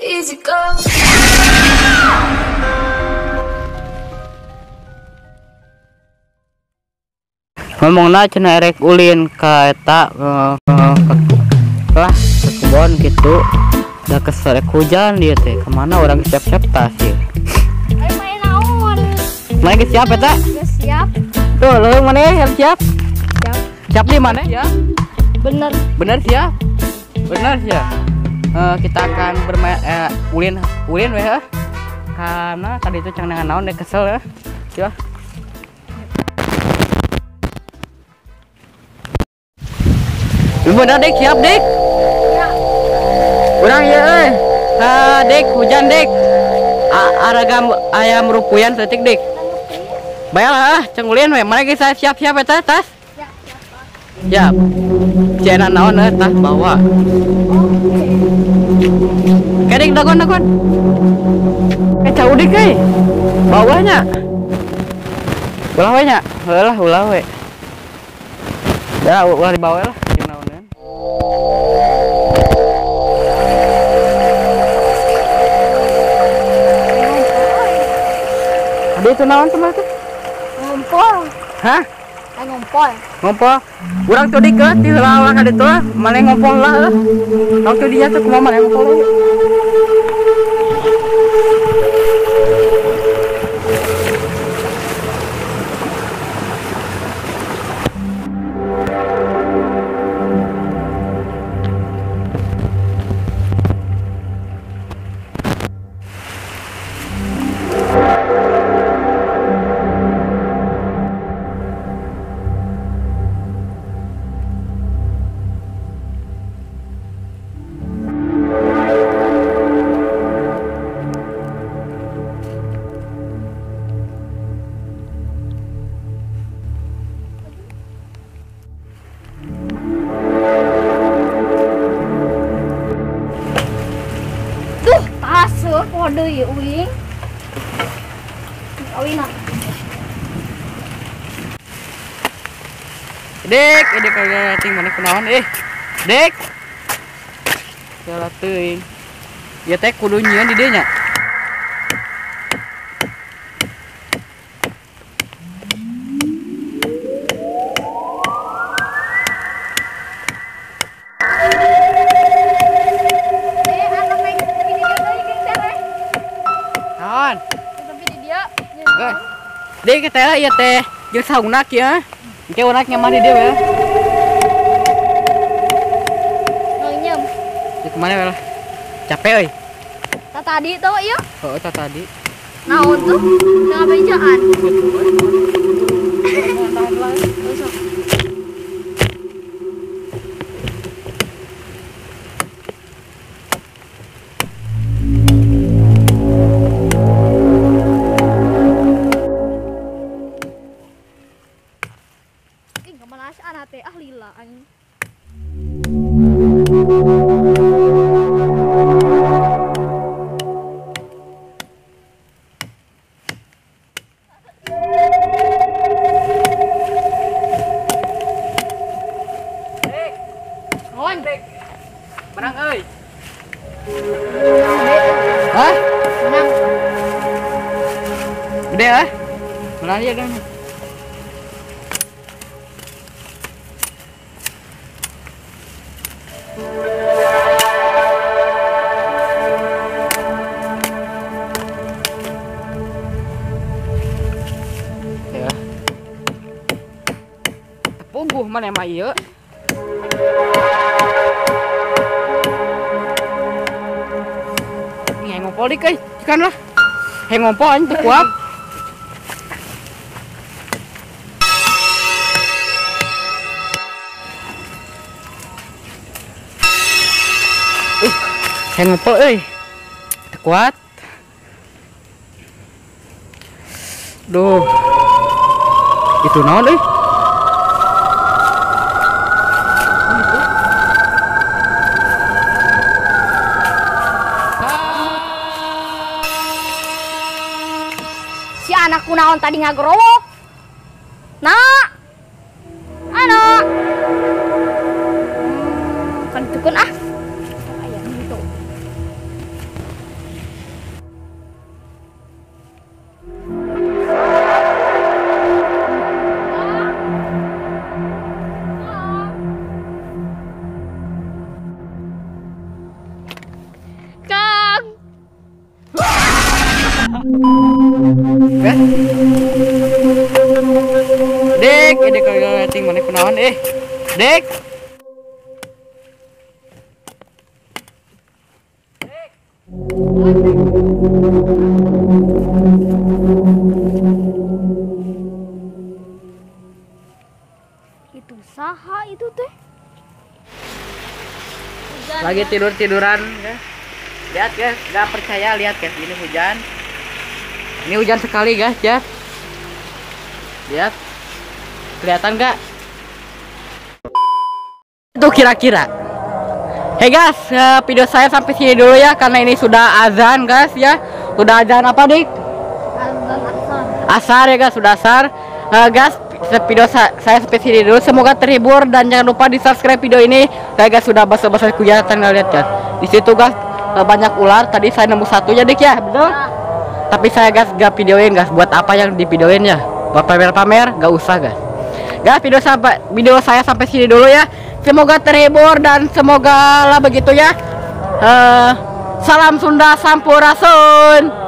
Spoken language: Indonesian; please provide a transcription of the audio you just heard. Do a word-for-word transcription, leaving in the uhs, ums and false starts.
easy go. Ngomongna cenah erek ulin ka eta lah ke kebon gitu. Da keserek hujan dia teh. Kemana orang siap-siap tas ya. Ayo main naon? Main ke siap eta? Geus siap. Tuh, lu mana ya siap? Siap. Siap di mana ya? Bener. Bener siap? Bener siap. Uh, kita akan bermain eh, ulin ulin weh ya. Karena tadi itu cang dengan naon deh kesel ya. Ya. Bener dek siap dek. Ya. Urang ya euy. Ah dek hujan dek. Aragam ayam rupuyan setik dek. Bayalah ceng ulin we. Mana geus siap-siap eta tas? Ya, siap. Siap. Cena naon eh tas bawa. Kedek dagon dagon. Eh cau dik euy. Bawahnya. Ulah we nya. Heulah ulah we. Ya ulah di bawah lah. Ada itu naon teman tuh? Ngumpul. Hah? Ayo ngumpul. Ngompol. Urang tuh dikeut di heula ka ditu mane ngompol lah. Waktu dia tuh kumaha mane ngompol lagi. Kode ya uing. Kawina. Dek, dek kagak ting mana kenaon eh. Dek. Salah teuing. Ya teh kudu nyieun di dieu nya. Naon? Dek kita lah ya teh jeung saunak ya. Engke unak nyaman di dieu we. Ngeunyem. Di kemana we lah? Capek euy. Ta tadi tuh ieu. Heeh, ta tadi. Naon tuh? Tengah bejaan. Teh ah lila anjing. Dek. Naon? Dek. Menang euy. Hah? Hah? Menang. Gede ah? Menang aja kan. Puguh mana mah ieu. Ini ngompol dik euy, cikan lah. He ngompol anjing teu kuat. Uh, he ngompol euy. Teu kuat. Duh. Itu naon euy? Si anakku naon tadi ngagerowok. Nak. Anak. Hmm, kan tukun ah. Aya gitu. naon eh. Dek. Itu saha itu teh? Lagi tidur-tiduran ya. Lihat guys, nggak percaya lihat guys, ini hujan. Ini hujan sekali guys ya. Lihat. Kelihatan nggak? Itu kira-kira. Hey guys, uh, video saya sampai sini dulu ya karena ini sudah azan guys ya. Sudah azan apa dik? Azan asar. Asar ya guys, sudah asar. Uh, guys, video sa saya sampai sini dulu. Semoga terhibur dan jangan lupa di subscribe video ini. Saya guys sudah basah-basah kelihatan nggak lihat guys. Di situ guys uh, banyak ular. Tadi saya nemu satu ya dik ya, betul? Nah. Tapi saya guys gak videoin guys. Buat apa yang di videoin ya? Buat pamer-pamer, gak usah guys. Guys, video sampai video saya sampai sini dulu ya. Semoga terhibur dan semoga lah begitu ya. Uh, salam Sunda Sampurasun.